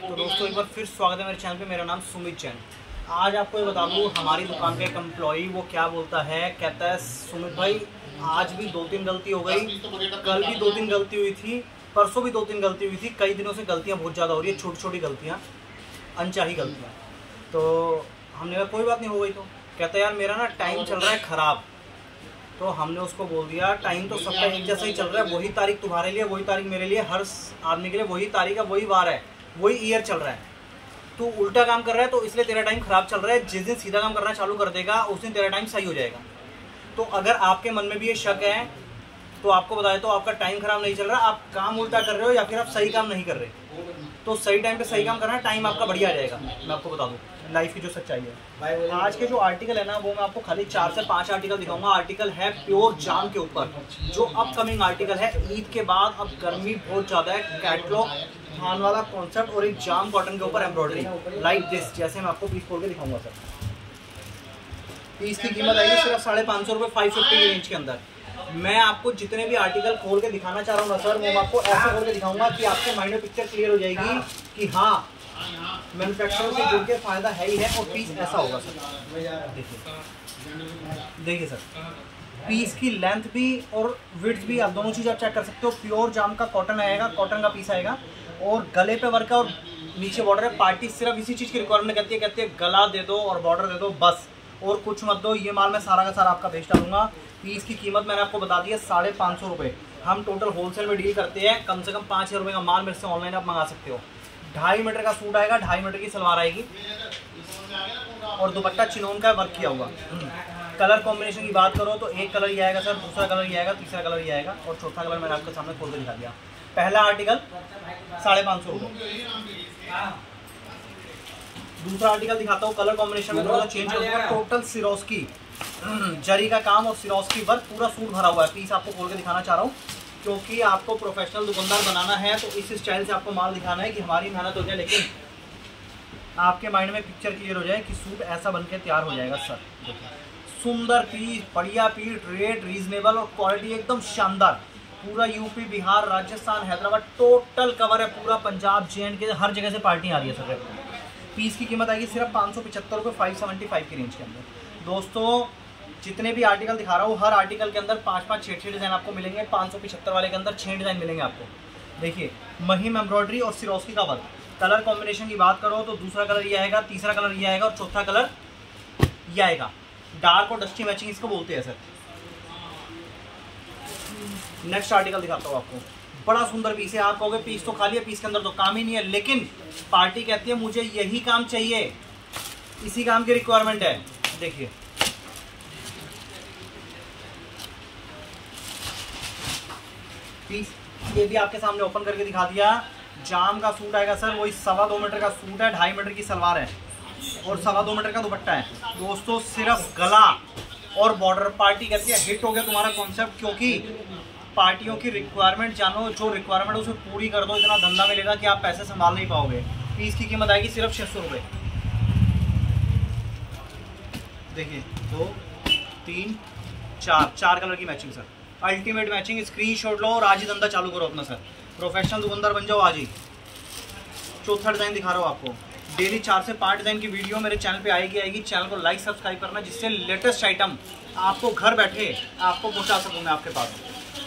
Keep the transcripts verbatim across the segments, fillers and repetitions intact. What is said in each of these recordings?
तो दोस्तों एक बार फिर स्वागत है मेरे चैनल पे। मेरा नाम सुमित जैन। आज आपको ये बता दूँ, हमारी दुकान का एक एम्प्लॉई वो क्या बोलता है, कहता है सुमित भाई आज भी दो तीन गलती हो गई, कल भी दो तीन गलती हुई थी, परसों भी दो तीन गलती हुई थी, कई दिनों से गलतियाँ बहुत ज़्यादा हो रही है, छोटी छोटी गलतियाँ, अनचाही गलतियाँ। तो हमने कहा कोई बात नहीं, हो गई। तो कहता है यार मेरा ना टाइम चल रहा है ख़राब। तो हमने उसको बोल दिया टाइम तो सबका एक जैसा ही चल रहा है, वही तारीख तुम्हारे लिए, वही तारीख मेरे लिए, हर आदमी के लिए वही तारीख है, वही वार है, वही ईयर चल रहा है। तू उल्टा काम कर रहा है तो इसलिए तेरा टाइम खराब चल रहा है। जिस दिन सीधा काम करना चालू कर देगा उस दिन तेरा टाइम सही हो जाएगा। तो अगर आपके मन में भी ये शक है तो आपको बताए तो आपका टाइम खराब नहीं चल रहा, आप काम उल्टा कर रहे हो या फिर आप सही काम नहीं कर रहे। तो सही टाइम पे सही काम करना, टाइम आपका बढ़िया आ जाएगा। मैं आपको बता दूं लाइफ की जो सच्चाई है। आज के जो आर्टिकल है ना, वो मैं आपको खाली चार से पांच आर्टिकल दिखाऊंगा। आर्टिकल है प्योर जाम के ऊपर, जो अपकमिंग आर्टिकल है ईद के बाद। अब गर्मी बहुत ज्यादा है, कैटलॉग थान वाला कॉन्सेप्ट और एक जाम कॉटन के ऊपर एम्ब्रॉयडरी लाइक दिस, जैसे मैं आपको पीस खोल के दिखाऊंगा सर। पीस की कीमत आएगी सिर्फ साढ़े पाँच सौ रुपये, फाइव फिफ्टी की रेंज के अंदर। मैं आपको जितने भी आर्टिकल खोल के दिखाना चाह रहा हूँ ना सर, वो मैं आपको ऐसे खोल के दिखाऊंगा कि आपके माइंड में पिक्चर क्लियर हो जाएगी कि हाँ मैन्युफैक्चरर से जुड़ के फायदा है ही है। और पीस ऐसा होगा सर, देखिए देखिए सर, पीस की लेंथ भी और विड्थ भी, आप दोनों चीज़ आप चेक कर सकते हो। प्योर जाम का कॉटन आएगा, कॉटन का पीस आएगा और गले पे वर्क है और नीचे बॉर्डर है। पार्टी सिर्फ इसी चीज़ की रिक्वायरमेंट करती है, कहती है गला दे दो और बॉर्डर दे दो बस, और कुछ मत दो। ये माल मैं सारा का सारा आपका बेच डालूंगा। पीस की कीमत मैंने आपको बता दी है साढ़े पाँच सौ रुपये। हम टोटल होलसेल में डील करते हैं, कम से कम पाँच हज़ार रुपये का माल मेरे से ऑनलाइन आप मंगा सकते हो। ढाई मीटर का सूट आएगा, ढाई मीटर की सलवार आएगी और दुपट्टा चिनोन का वर्क किया हुआ। कलर कॉम्बिनेशन की बात करो तो एक कलर ही आएगा सर, दूसरा कलर ही आएगा, तीसरा कलर ही आएगा और चौथा कलर मैंने आपके सामने खोल के दिखा दिया। पहला आर्टिकल साढ़े पाँच सौ रुपये, दूसरा आर्टिकल दिखाता हूँ। कलर कॉम्बिनेशन में थोड़ा चेंज होगा। टोटल सिरोस्की जरी का काम और सिरोस्की वर्क, पूरा सूट भरा हुआ है। पीस आपको खोल के दिखाना चाह रहा हूँ क्योंकि आपको प्रोफेशनल दुकानदार बनाना है, तो इस स्टाइल से आपको माल दिखाना है कि हमारी मेहनत हो जाए, लेकिन आपके माइंड में पिक्चर क्लियर हो जाए कि सूट ऐसा बन के तैयार हो जाएगा सर। सुंदर पीस, बढ़िया पीस, रेट रीजनेबल और क्वालिटी एकदम शानदार। पूरा UP, Bihar, Rajasthan, Hyderabad total cover है। पूरा पंजाब, जे एंड के हर जगह से पार्टी आ रही है सर। पीस की कीमत आएगी सिर्फ पाँच सौ पचहत्तर रुपये, फाइव सेवेंटी फाइव की रेंज के अंदर। दोस्तों जितने भी आर्टिकल दिखा रहा हूँ, हर आर्टिकल के अंदर पाँच पाँच छः छः डिज़ाइन आपको मिलेंगे। पाँच सौ पचहत्तर वाले के अंदर छः डिज़ाइन मिलेंगे आपको। देखिए महिम एम्ब्रॉयडरी और सिरोस्की का वर्क। कलर कॉम्बिनेशन की बात करो तो दूसरा कलर ये आएगा, तीसरा कलर ये आएगा और चौथा कलर ये आएगा। डार्क और डस्टी मैचिंग इसको बोलते हैं सर। नेक्स्ट आर्टिकल दिखाता हूँ आपको, बड़ा सुंदर पीस है। आप कहोगे पीस तो खाली है, पीस के अंदर तो काम ही नहीं है, लेकिन पार्टी कहती है मुझे यही काम चाहिए, इसी काम की रिक्वायरमेंट है। देखिए पीस ये भी आपके सामने ओपन करके दिखा दिया। जाम का सूट आएगा सर, वही सवा दो मीटर का सूट है, ढाई मीटर की सलवार है और सवा दो मीटर का दुपट्टा है। दोस्तों सिर्फ गला और बॉर्डर, पार्टी कहती है हिट हो गया तुम्हारा कॉन्सेप्ट, क्योंकि पार्टियों की रिक्वायरमेंट जानो, जो रिक्वायरमेंट उसे पूरी कर दो, इतना धंधा मिलेगा कि आप पैसे संभाल नहीं पाओगे। पीस की कीमत आएगी सिर्फ छः सौ रुपये। देखिए दो तीन चार चार कलर की matching sir, ultimate matching. Screenshot लो और आज ही धंधा चालू करो अपना सर, प्रोफेशनल दुकानदार बन जाओ आज ही। चौथा डिज़ाइन दिखा रहा हूँ आपको। डेली चार से पाँच डिज़ाइन की वीडियो मेरे चैनल पे आएगी आएगी चैनल को लाइक सब्सक्राइब करना, जिससे लेटेस्ट आइटम आपको घर बैठे आपको पहुँचा सकूँ मैं आपके पास।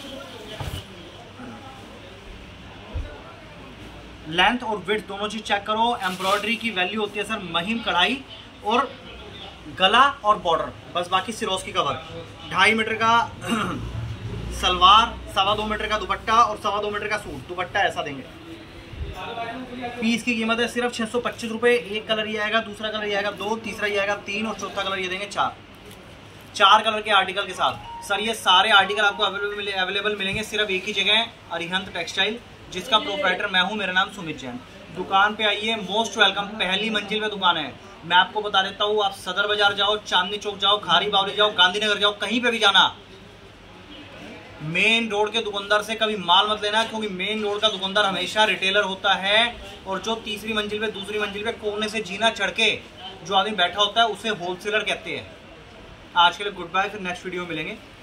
लेंथ और विड्थ दोनों चीज चेक करो। एम्ब्रॉयडरी की वैल्यू होती है सर महिम कढ़ाई और गला और बॉर्डर, बस बाकी सिरोस्की का वर्क। ढाई मीटर का सलवार, सवा दो मीटर का दुपट्टा और सवा दो मीटर का सूट। दुपट्टा ऐसा देंगे। पीस की कीमत है सिर्फ छः सौ पच्चीस रुपये। एक कलर ये आएगा, दूसरा कलर ये आएगा दो, तीसरा ये आएगा तीन और चौथा कलर ये देंगे चार। चार कलर के आर्टिकल के साथ सर ये सारे आर्टिकल आपको अवेलेबल अवेलेबल मिलेंगे सिर्फ एक ही जगह, अरिहंत टेक्सटाइल, जिसका प्रोप्राइटर मैं हूं। मेरा नाम सुमित जैन। दुकान पे आइए, मोस्ट वेलकम। पहली मंजिल पे दुकान है। मैं आपको बता देता हूँ, आप सदर बाजार जाओ, चांदनी चौक जाओ, खारी बावली जाओ, गांधीनगर जाओ, कहीं पे भी जाना, मेन रोड के दुकानदार से कभी माल मत लेना, क्योंकि मेन रोड का दुकानदार हमेशा रिटेलर होता है। और जो तीसरी मंजिल पे, दूसरी मंजिल पे कोने से जीना चढ़ के जो आदमी बैठा होता है उसे होलसेलर कहते हैं। आज के लिए गुड बाय, फिर नेक्स्ट वीडियो में मिलेंगे।